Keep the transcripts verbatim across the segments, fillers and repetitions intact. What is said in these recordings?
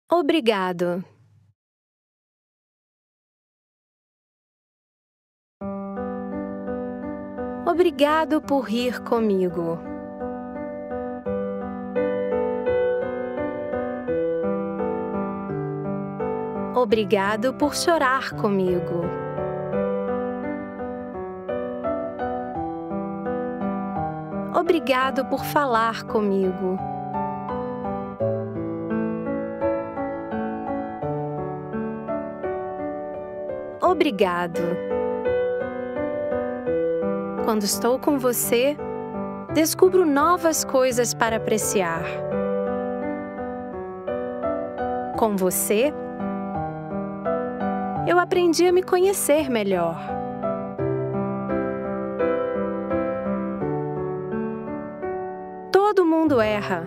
Obrigado. Obrigado por rir comigo. Obrigado por chorar comigo. Obrigado por falar comigo. Obrigado. Quando estou com você, descubro novas coisas para apreciar. Com você, eu aprendi a me conhecer melhor. Todo mundo erra.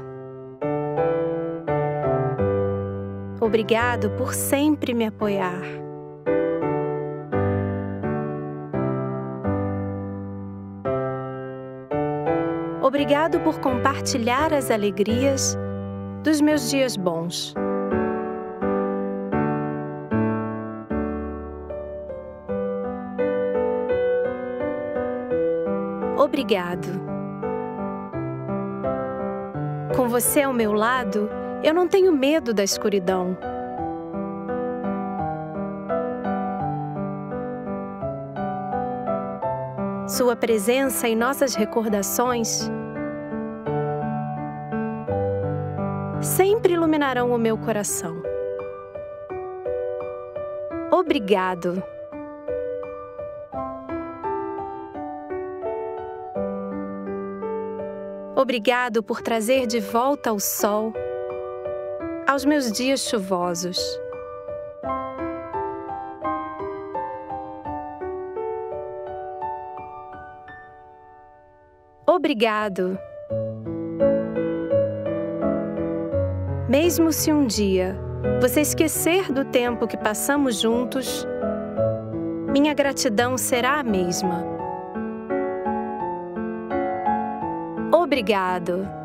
Obrigado por sempre me apoiar. Obrigado por compartilhar as alegrias dos meus dias bons. Obrigado. Com você ao meu lado, eu não tenho medo da escuridão. Sua presença em nossas recordações sempre iluminarão o meu coração. Obrigado. Obrigado por trazer de volta o sol aos meus dias chuvosos. Obrigado. Mesmo se um dia você esquecer do tempo que passamos juntos, minha gratidão será a mesma. Obrigado.